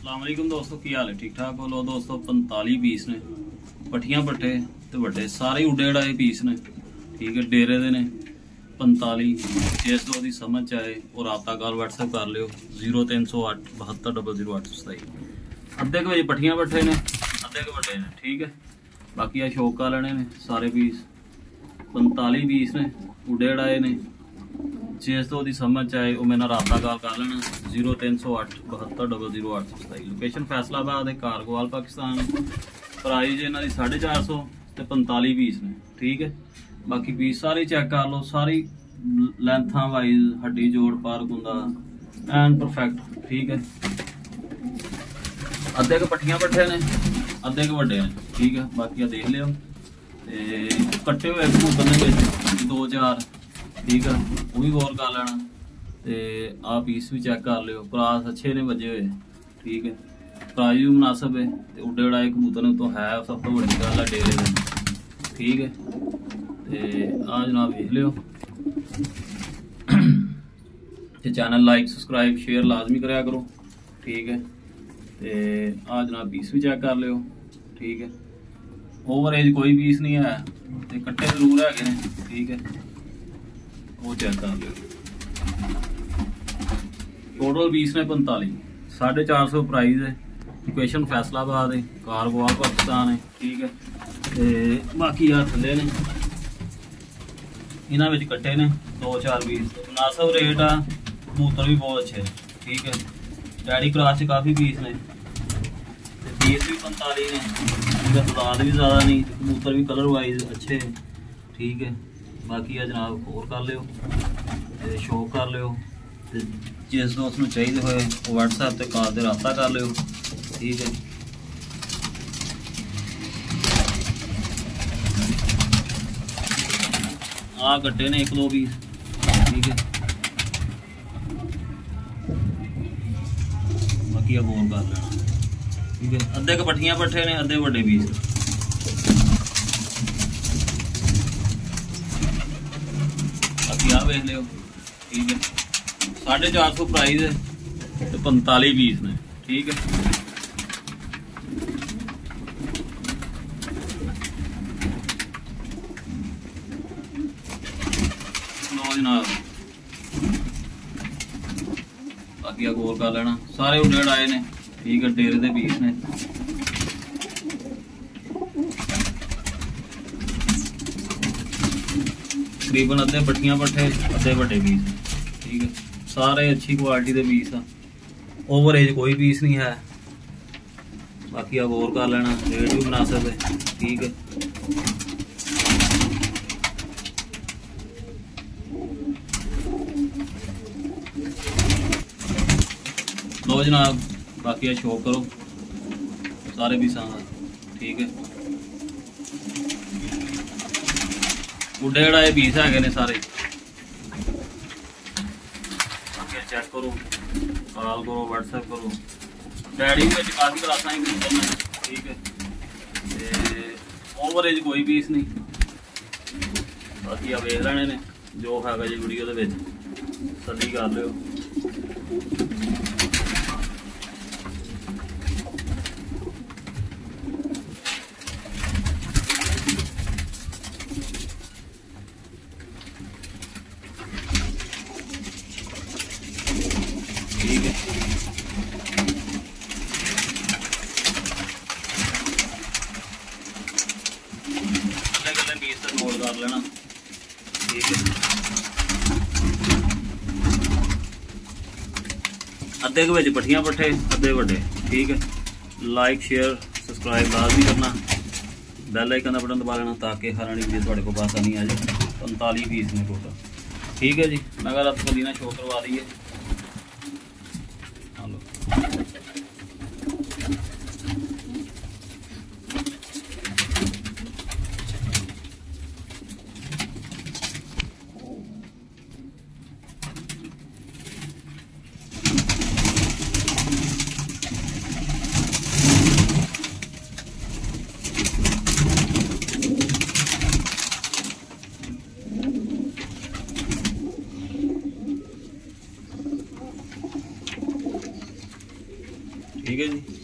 अस्सलाम वालेकुम दोस्तों, की हाल है? ठीक ठाक हो? लो दोस्तों 45 पीस ने पट्ठियां पट्ठे ते वड्डे सारे ही उड्डे उड़ाए पीस ने। ठीक है, डेरे दे ने 45। जिस दो दी समझ आए और रबता कॉल व्हाट्सएप कर लियो 0308 72 00827। अद्धे के बजे पट्ठियां पट्ठे ने, अद्धे के वड्डे ने। ठीक है, बाकी आ शौक का लेने ने सारे पीस 45 पीस ने उड्डे उड़ाए ने। जिस तो समझ आए वो मेरा रबता कॉल कर लेना 0308 72 00827। लोकेशन फैसलाबाद है, कारगोवाल पाकिस्तान। प्राइज इन्हों की 450 तो 45 पीस ने। ठीक है, बाकी पीस सारे चेक कर लो, सारी लेंथा वाइज हड्डी जोड़ पार कुंदा एंड परफेक्ट। ठीक है, अद्धे के पट्ठियां पट्ठे ने, अद्धे के वड्डे ने। ठीक है, बाकी देख लियो कट्टे हुए कबूतर 2-4। ठीक है, वो भी गौर कर लेना। तो आ पीस भी चेक कर लियो, क्रास अच्छे ने बजे हुए। ठीक है, प्राइज भी मुनासिब है। तो उड्डे उड़ाए कबूतर तो है सब तो बड़ी गल है डेरे में। ठीक है, तो आ जनाब देख लियो। तो चैनल लाइक सबसक्राइब शेयर लाजमी कराया करो। ठीक है, तो आ जनाब पीस भी चेक कर लियो। ठीक है, ओवर एज कोई पीस नहीं है, तो कट्टे जरूर है। ठीक है, वो चेक कर लियो। टोटल पीस ने 45, 450 प्राइस है। लोकेशन फैसलाबाद है, कारगोवाल पाकिस्तान है। ठीक है, तो बाकी यार थले ने इन्होंने कट्टे ने 2-4 पीस मुनासिब रेट आ। कबूतर भी बहुत अच्छे। ठीक है, डैडी क्रास से काफ़ी पीस ने, पीस भी 45 ने। ठीक है, तादाद भी ज़्यादा नहीं, कबूतर भी कलर वाइज अच्छे। ठीक है, बाकी है जनाब और कर लियो, शो कर लियो। जिस दोस्त में चाहिए होए वो व्हाट्सएप ते कॉल ते रब्ता कर लियो। ठीक है, आ कट्टे ने 1-2 पीस। ठीक है, बाकी अब और कर लेना। ठीक है, अद्धे के पट्ठियां पट्ठे ने, अद्धे बड़े पीस। बाकी आ वेख लियो। ठीक है, 450 प्राइस है तो 45 पीस ने। ठीक है, लो जनाब बाकी गौर कर लेना, सारे उड्डे उड़ाए ने। ठीक है, डेरे दे पीस ने। तकरीबन अद्धे पट्ठियां पट्ठे, अद्धे बड़े पीस। ठीक है, सारे अच्छी क्वालिटी के पीस आ। ओवर एज कोई पीस नहीं है। बाकी आप गौर कर लेना, रेट भी मुनासिब है। ठीक है, लो जनाब बाकी शो करो सारे पीसा। ठीक है, उड्डे उड़ाए पीस है ने सारे। चेक करो, कॉल करो, व्हाट्सएप करो। डैडी भी काफ़ी क्लासा ही कबूतर ने। ठीक है, ओवर एज कोई पीस नहीं। बाकी आ वेख लेने ने जो है जी वीडियो के तसल्ली कर लियो। ठीक है, गले पीस से नोट कर लेना। ठीक है, अद्धे के पट्ठियां पट्ठे, अद्धे वड्डे। ठीक है, लाइक शेयर सबसक्राइब लाजमी करना, बैल आइकन का बटन दबा लेना ताकि हर आनी वीडियो थोड़े को पास नहीं आ जाए। 45 पीस ने टोटल। ठीक है जी, मैं अगर आपको दीना शो करवा दी है। ठीक है जी।